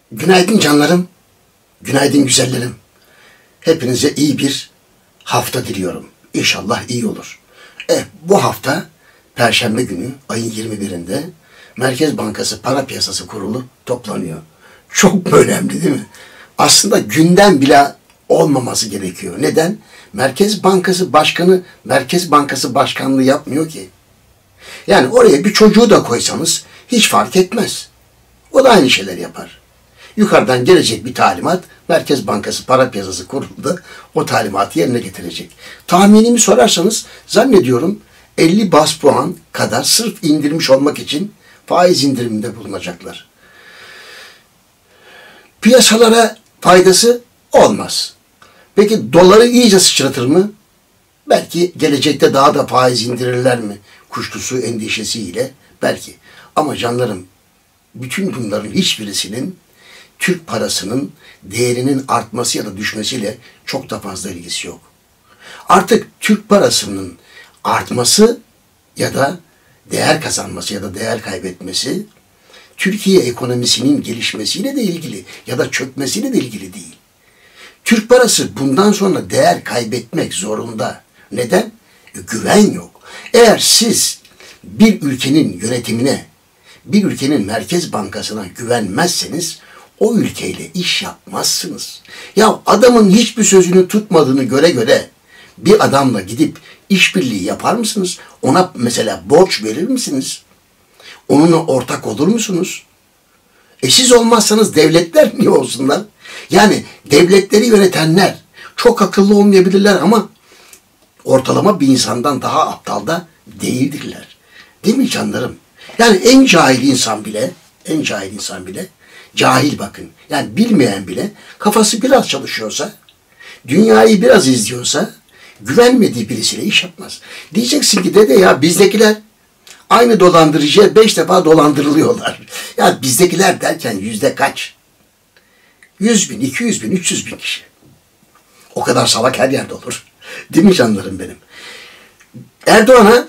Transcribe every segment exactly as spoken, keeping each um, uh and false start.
Günaydın canlarım, günaydın güzellerim. Hepinize iyi bir hafta diliyorum. İnşallah iyi olur. E, bu hafta Perşembe günü ayın yirmi birinde Merkez Bankası Para Piyasası Kurulu toplanıyor. Çok önemli değil mi? Aslında gündem bile olmaması gerekiyor. Neden? Merkez Bankası Başkanı Merkez Bankası Başkanlığı yapmıyor ki. Yani oraya bir çocuğu da koysanız hiç fark etmez. O da aynı şeyler yapar. Yukarıdan gelecek bir talimat, Merkez Bankası Para Piyasası Kurulu'nda o talimatı yerine getirecek. Tahminimi sorarsanız zannediyorum elli bas puan kadar sırf indirmiş olmak için faiz indiriminde bulunacaklar. Piyasalara faydası olmaz. Peki doları iyice sıçratır mı? Belki gelecekte daha da faiz indirirler mi? Kuşkusu, endişesiyle belki. Ama canlarım, bütün bunların hiçbirisinin Türk parasının değerinin artması ya da düşmesiyle çok da fazla ilgisi yok. Artık Türk parasının artması ya da değer kazanması ya da değer kaybetmesi Türkiye ekonomisinin gelişmesiyle de ilgili ya da çökmesiyle de ilgili değil. Türk parası bundan sonra değer kaybetmek zorunda. Neden? E, güven yok. Eğer siz bir ülkenin yönetimine, bir ülkenin Merkez Bankası'na güvenmezseniz o ülkeyle iş yapmazsınız. Ya adamın hiçbir sözünü tutmadığını göre göre bir adamla gidip işbirliği yapar mısınız? Ona mesela borç verir misiniz? Onunla ortak olur musunuz? E siz olmazsanız devletler niye olsunlar? Yani devletleri yönetenler çok akıllı olmayabilirler ama ortalama bir insandan daha aptal da değildirler. Değil mi canlarım? Yani en cahil insan bile, en cahil insan bile, cahil bakın, yani bilmeyen bile kafası biraz çalışıyorsa, dünyayı biraz izliyorsa, güvenmediği birisiyle iş yapmaz. Diyeceksin ki dede ya bizdekiler aynı dolandırıcıya beş defa dolandırılıyorlar. Ya bizdekiler derken yüzde kaç? Yüz bin, iki yüz bin, üç yüz bin kişi. O kadar salak her yerde olur. Değil mi canlarım benim? Erdoğan'a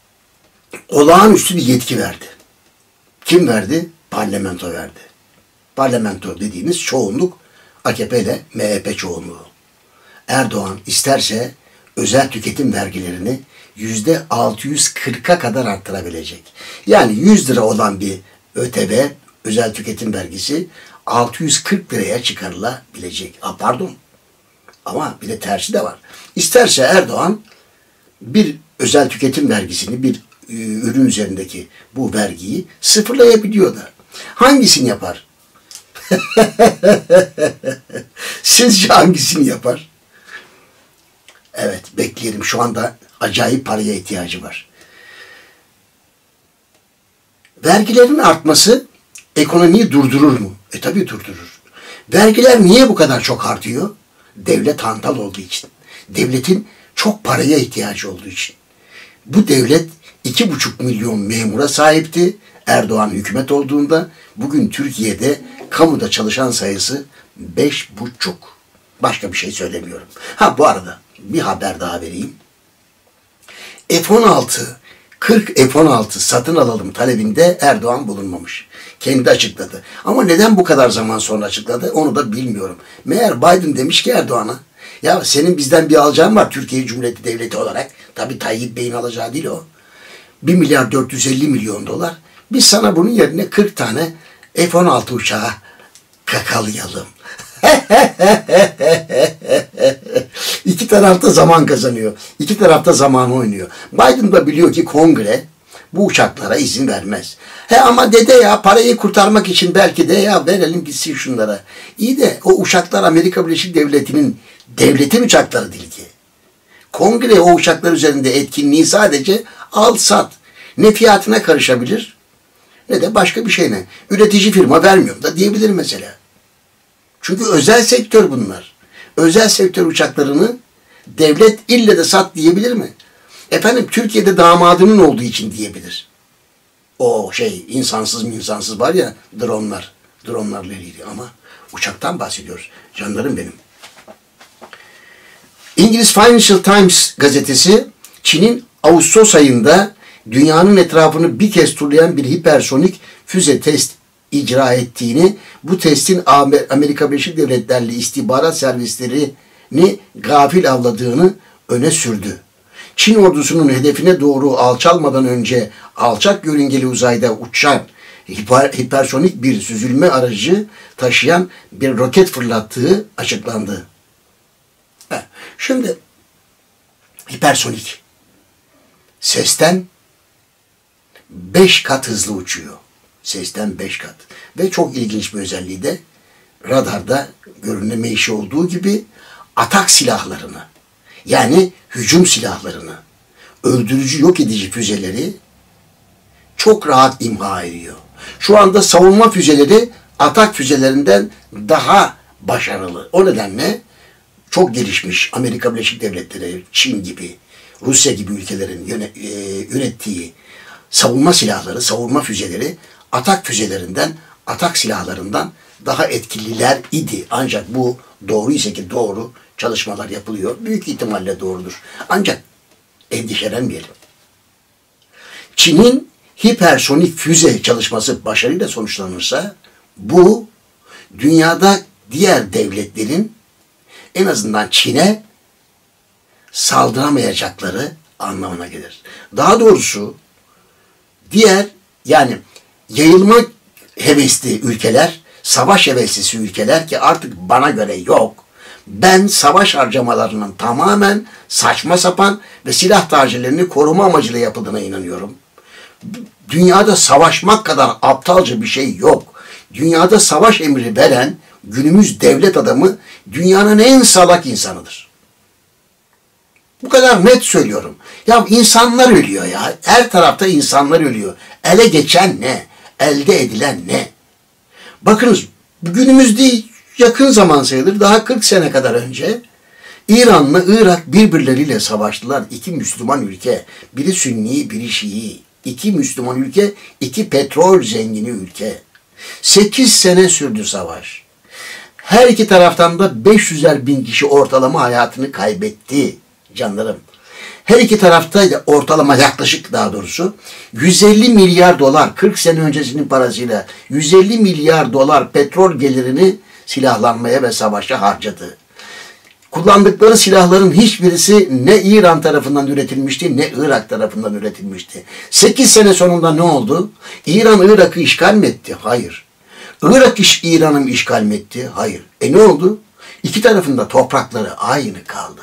olağanüstü bir yetki verdi. Kim verdi? Parlamento verdi. Parlamento dediğimiz çoğunluk A K P ile M H P çoğunluğu. Erdoğan isterse özel tüketim vergilerini yüzde altı yüz kırka kadar arttırabilecek. Yani yüz lira olan bir ÖTV, özel tüketim vergisi altı yüz kırk liraya çıkarılabilecek. Ha, pardon. Ama bir de tersi de var. İsterse Erdoğan bir özel tüketim vergisini, bir e, ürün üzerindeki bu vergiyi sıfırlayabiliyor da. Hangisini yapar? Sizce hangisini yapar? Evet, bekleyelim. Şu anda acayip paraya ihtiyacı var. Vergilerin artması ekonomiyi durdurur mu? E tabii durdurur. Vergiler niye bu kadar çok artıyor? Devlet hantal olduğu için. Devletin çok paraya ihtiyacı olduğu için. Bu devlet iki buçuk milyon memura sahipti. Erdoğan hükümet olduğunda bugün Türkiye'de kamuda çalışan sayısı beş buçuk. Başka bir şey söylemiyorum. Ha bu arada bir haber daha vereyim. F on altı, kırk F on altı satın alalım talebinde Erdoğan bulunmamış. Kendi açıkladı. Ama neden bu kadar zaman sonra açıkladı onu da bilmiyorum. Meğer Biden demiş ki Erdoğan'a, ya senin bizden bir alacağın var Türkiye Cumhuriyeti Devleti olarak. Tabii Tayyip Bey'in alacağı değil o. bir milyar dört yüz elli milyon dolar. Biz sana bunun yerine kırk tane F on altı uçağı kakalayalım. İki tarafta zaman kazanıyor. İki tarafta zaman oynuyor. Biden da biliyor ki kongre bu uçaklara izin vermez. He ama dede ya parayı kurtarmak için belki de ya verelim gitsin şunlara. İyi de o uçaklar Amerika Birleşik Devletleri'nin devletin uçakları değil ki. Kongre o uçaklar üzerinde etkinliği sadece al sat. Ne fiyatına karışabilir ne de başka bir şeyine. Üretici firma vermiyor da diyebilir mesela. Çünkü özel sektör bunlar. Özel sektör uçaklarını devlet ille de sat diyebilir mi? Efendim Türkiye'de damadının olduğu için diyebilir. O şey insansız mı insansız var ya dronlar. Dronlarla ilgili ama uçaktan bahsediyoruz. Canlarım benim. İngiliz Financial Times gazetesi Çin'in Ağustos ayında dünyanın etrafını bir kez turlayan bir hipersonik füze test icra ettiğini, bu testin Amerika Birleşik Devletleri istihbarat servislerini gafil avladığını öne sürdü. Çin ordusunun hedefine doğru alçalmadan önce alçak yörüngeli uzayda uçan hiper, hipersonik bir süzülme aracı taşıyan bir roket fırlattığı açıklandı. Heh, şimdi hipersonik sesten beş kat hızlı uçuyor. Sesten beş kat. Ve çok ilginç bir özelliği de radarda görünme işi olduğu gibi atak silahlarını, yani hücum silahlarını, öldürücü yok edici füzeleri çok rahat imha ediyor. Şu anda savunma füzeleri atak füzelerinden daha başarılı. O nedenle çok gelişmiş Amerika Birleşik Devletleri, Çin gibi, Rusya gibi ülkelerin ürettiği savunma silahları, savunma füzeleri atak füzelerinden, atak silahlarından daha etkililer idi. Ancak bu doğru ise ki doğru çalışmalar yapılıyor. Büyük ihtimalle doğrudur. Ancak endişelenmeyelim. Çin'in hipersonik füze çalışması başarıyla sonuçlanırsa bu dünyada diğer devletlerin en azından Çin'e saldıramayacakları anlamına gelir. Daha doğrusu diğer yani yayılma hevesli ülkeler, savaş heveslisi ülkeler ki artık bana göre yok. Ben savaş harcamalarının tamamen saçma sapan ve silah tacirlerini koruma amacıyla yapıldığına inanıyorum. Dünyada savaşmak kadar aptalca bir şey yok. Dünyada savaş emri veren günümüz devlet adamı dünyanın en salak insanıdır. Bu kadar net söylüyorum. Ya insanlar ölüyor ya. Her tarafta insanlar ölüyor. Ele geçen ne? Elde edilen ne? Bakınız günümüz değil, yakın zaman sayılır. Daha kırk sene kadar önce İran'la Irak birbirleriyle savaştılar. İki Müslüman ülke. Biri Sünni, biri Şii. İki Müslüman ülke, iki petrol zengini ülke. Sekiz sene sürdü savaş. Her iki taraftan da beş yüzer bin kişi ortalama hayatını kaybetti canlarım. Her iki tarafta da ortalama yaklaşık daha doğrusu yüz elli milyar dolar, kırk sene öncesinin parasıyla yüz elli milyar dolar petrol gelirini silahlanmaya ve savaşa harcadı. Kullandıkları silahların hiçbirisi ne İran tarafından üretilmişti ne Irak tarafından üretilmişti. sekiz sene sonunda ne oldu? İran Irak'ı işgal mi etti? Hayır. Irak iş İran'ı mı işgal mi etti? Hayır. E ne oldu? İki tarafında toprakları aynı kaldı.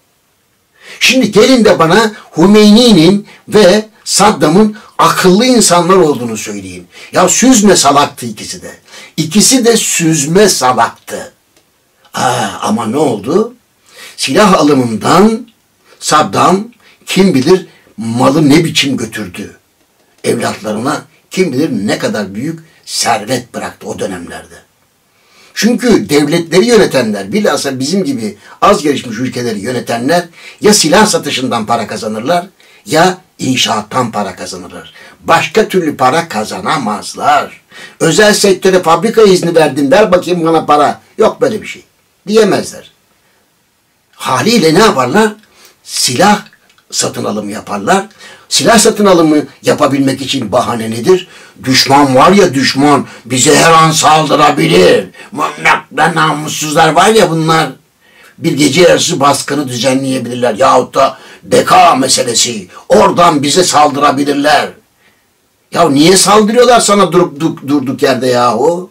Şimdi gelin de bana Hümeyni'nin ve Saddam'ın akıllı insanlar olduğunu söyleyin. Ya süzme salaktı ikisi de. İkisi de süzme salaktı. Aa, ama ne oldu? Silah alımından Saddam kim bilir malı ne biçim götürdü. Evlatlarına kim bilir ne kadar büyük servet bıraktı o dönemlerde. Çünkü devletleri yönetenler, bilhassa bizim gibi az gelişmiş ülkeleri yönetenler ya silah satışından para kazanırlar ya inşaattan para kazanırlar. Başka türlü para kazanamazlar. Özel sektöre fabrika izni verdim, ver bakayım bana para. Yok böyle bir şey diyemezler. Haliyle ne yaparlar? Silah satın alımı yaparlar. Silah satın alımı yapabilmek için bahane nedir? Düşman var ya düşman bize her an saldırabilir. Mımnakla namussuzlar var ya bunlar. Bir gece yarısı baskını düzenleyebilirler. Yahut da beka meselesi. Oradan bize saldırabilirler. Ya niye saldırıyorlar sana durup dur, durduk yerde yahu?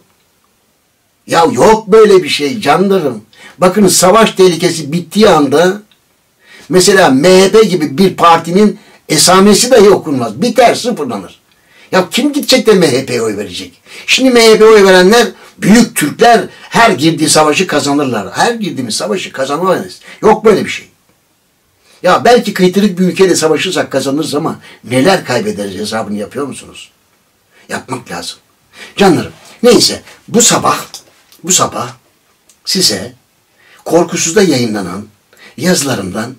Ya yok böyle bir şey canlarım. Bakın savaş tehlikesi bittiği anda mesela M H P gibi bir partinin esamesi dahi okunmaz. Biter, sıfırlanır. Ya kim gidecek de M H P'ye oy verecek? Şimdi M H P'ye oy verenler büyük Türkler her girdiği savaşı kazanırlar. Her girdiğimiz savaşı kazanamayız. Yok böyle bir şey. Ya belki kıytırık bir ülkeyle savaşırsak kazanırız ama neler kaybederiz hesabını yapıyor musunuz? Yapmak lazım. Canlarım neyse bu sabah bu sabah size Korkusuz'da yayınlanan yazılarımdan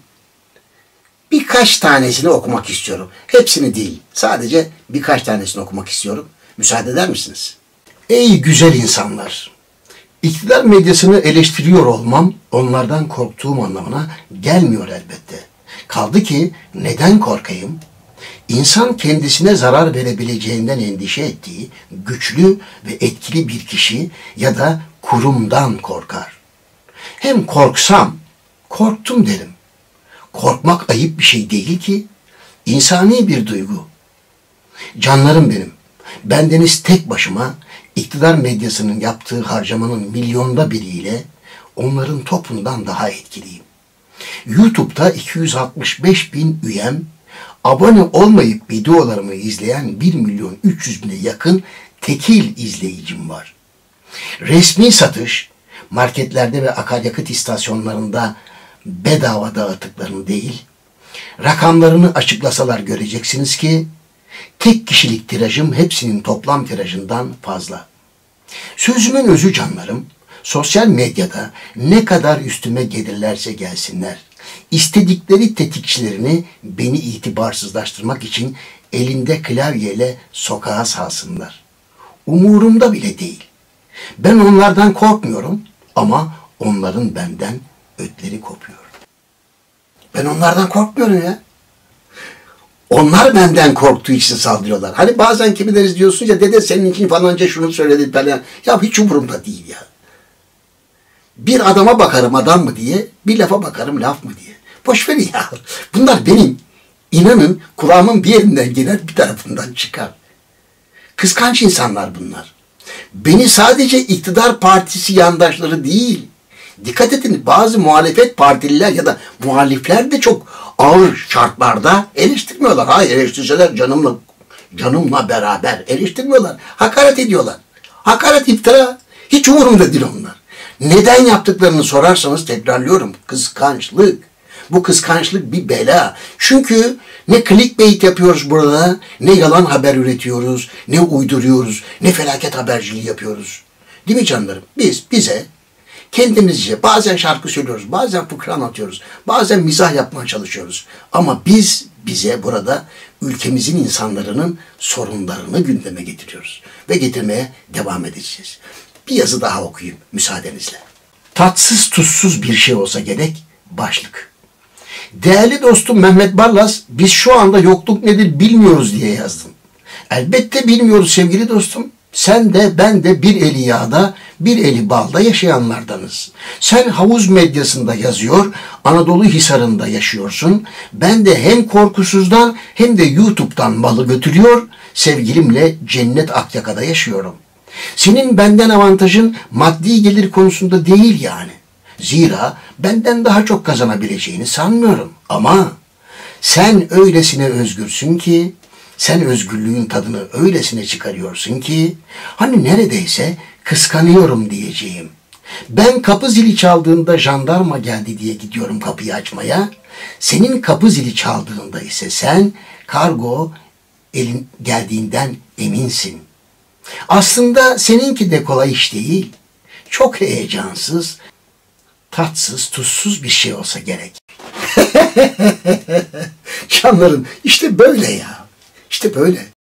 birkaç tanesini okumak istiyorum. Hepsini değil. Sadece birkaç tanesini okumak istiyorum. Müsaade eder misiniz? Ey güzel insanlar! İktidar medyasını eleştiriyor olmam onlardan korktuğum anlamına gelmiyor elbette. Kaldı ki neden korkayım? İnsan kendisine zarar verebileceğinden endişe ettiği güçlü ve etkili bir kişi ya da kurumdan korkar. Hem korksam, korktum derim. Korkmak ayıp bir şey değil ki, insani bir duygu. Canlarım benim, bendeniz tek başıma iktidar medyasının yaptığı harcamanın milyonda biriyle onların topundan daha etkiliyim. YouTube'da iki yüz altmış beş bin üyem, abone olmayıp videolarımı izleyen bir milyon üç yüz bine yakın tekil izleyicim var. Resmi satış, marketlerde ve akaryakıt istasyonlarında bedava dağıtıklarını değil, rakamlarını açıklasalar göreceksiniz ki, tek kişilik tirajım hepsinin toplam tirajından fazla. Sözümün özü canlarım, sosyal medyada ne kadar üstüme gelirlerse gelsinler, istedikleri tetikçilerini beni itibarsızlaştırmak için elinde klavyeyle sokağa salsınlar. Umurumda bile değil. Ben onlardan korkmuyorum ama onların benden ötleri kopuyor. Ben onlardan korkmuyorum ya. Onlar benden korktuğu için saldırıyorlar. Hani bazen kimileri diyorsun ya, dede senin için falanca şunu söyledi falan. Ya hiç umurumda değil ya. Bir adama bakarım adam mı diye, bir lafa bakarım laf mı diye. Boş verin ya. Bunlar benim, inanın kulağımın bir yerinden girer, bir tarafından çıkar. Kıskanç insanlar bunlar. Beni sadece iktidar partisi yandaşları değil, dikkat edin, bazı muhalefet partililer ya da muhalifler de çok ağır şartlarda eleştirmiyorlar. Hayır, eleştirseler canımla, canımla beraber eleştirmiyorlar. Hakaret ediyorlar. Hakaret, iftira. Hiç umurumda değil onlar. Neden yaptıklarını sorarsanız tekrarlıyorum. Kıskançlık. Bu kıskançlık bir bela. Çünkü ne clickbait yapıyoruz burada, ne yalan haber üretiyoruz, ne uyduruyoruz, ne felaket haberciliği yapıyoruz. Değil mi canlarım? Biz, bize kendimizce bazen şarkı söylüyoruz, bazen fıkra anlatıyoruz, bazen mizah yapmaya çalışıyoruz. Ama biz bize burada ülkemizin insanların sorunlarını gündeme getiriyoruz. Ve getirmeye devam edeceğiz. Bir yazı daha okuyayım müsaadenizle. Tatsız tuzsuz bir şey olsa gerek, başlık. Değerli dostum Mehmet Barlas, biz şu anda yokluk nedir bilmiyoruz diye yazdım. Elbette bilmiyoruz sevgili dostum. Sen de ben de bir eli yağda, bir eli balda yaşayanlardanız. Sen havuz medyasında yazıyor, Anadolu Hisarı'nda yaşıyorsun. Ben de hem korkusuzdan hem de YouTube'dan malı götürüyor, sevgilimle Cennet Akyaka'da yaşıyorum. Senin benden avantajın maddi gelir konusunda değil yani. Zira benden daha çok kazanabileceğini sanmıyorum. Ama sen öylesine özgürsün ki, sen özgürlüğün tadını öylesine çıkarıyorsun ki, hani neredeyse kıskanıyorum diyeceğim. Ben kapı zili çaldığında jandarma geldi diye gidiyorum kapıyı açmaya. Senin kapı zili çaldığında ise sen kargo elin geldiğinden eminsin. Aslında seninki de kolay iş değil. Çok heyecansız, tatsız, tuzsuz bir şey olsa gerek. Canlarım işte böyle ya. İşte böyle.